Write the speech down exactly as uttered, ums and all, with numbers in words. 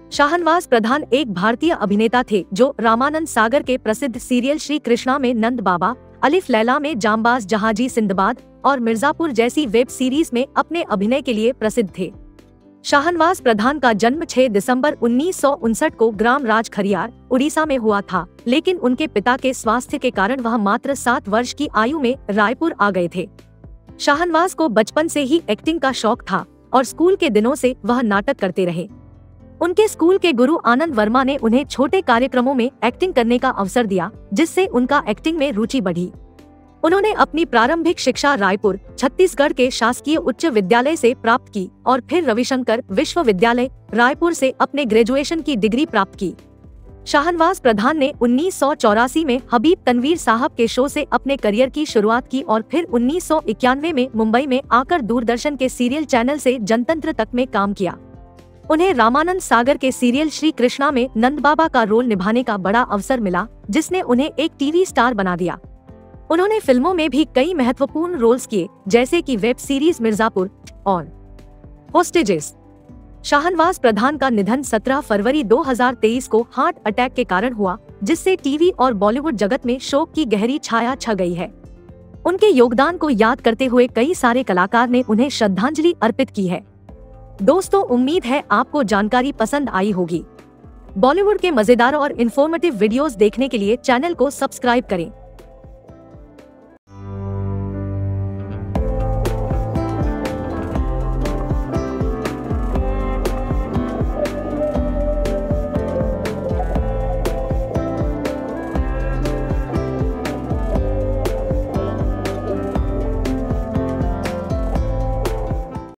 शाहनवाज प्रधान एक भारतीय अभिनेता थे जो रामानंद सागर के प्रसिद्ध सीरियल श्री कृष्णा में नंद बाबा, अलिफ लैला में जांबाज जहाजी सिंदबाद और मिर्जापुर जैसी वेब सीरीज में अपने अभिनय के लिए प्रसिद्ध थे। शाहनवाज प्रधान का जन्म छह दिसंबर उन्नीस सौ उनसठ को ग्राम राजखरियार, उड़ीसा में हुआ था, लेकिन उनके पिता के स्वास्थ्य के कारण वह मात्र सात वर्ष की आयु में रायपुर आ गए थे। शाहनवाज को बचपन से ही एक्टिंग का शौक था और स्कूल के दिनों से वह नाटक करते रहे। उनके स्कूल के गुरु आनंद वर्मा ने उन्हें छोटे कार्यक्रमों में एक्टिंग करने का अवसर दिया, जिससे उनका एक्टिंग में रुचि बढ़ी। उन्होंने अपनी प्रारंभिक शिक्षा रायपुर, छत्तीसगढ़ के शासकीय उच्च विद्यालय से प्राप्त की और फिर रविशंकर विश्वविद्यालय, रायपुर से अपने ग्रेजुएशन की डिग्री प्राप्त की। शाहनवाज प्रधान ने उन्नीस सौ चौरासी में हबीब तनवीर साहब के शो से अपने करियर की शुरुआत की और फिर उन्नीस सौ इक्यानवे में मुंबई में आकर दूरदर्शन के सीरियल चैनल से जनतंत्र तक में काम किया। उन्हें रामानंद सागर के सीरियल श्री कृष्णा में नंद बाबा का रोल निभाने का बड़ा अवसर मिला, जिसने उन्हें एक टीवी स्टार बना दिया। उन्होंने फिल्मों में भी कई महत्वपूर्ण रोल्स किए, जैसे कि वेब सीरीज मिर्जापुर और होस्टेजेस। शाहनवाज प्रधान का निधन सत्रह फरवरी दो हज़ार तेईस को हार्ट अटैक के कारण हुआ, जिससे टीवी और बॉलीवुड जगत में शोक की गहरी छाया छा गई है। उनके योगदान को याद करते हुए कई सारे कलाकार ने उन्हें श्रद्धांजलि अर्पित की है। दोस्तों, उम्मीद है आपको जानकारी पसंद आई होगी। बॉलीवुड के मजेदार और इन्फॉर्मेटिव वीडियोस देखने के लिए चैनल को सब्सक्राइब करें।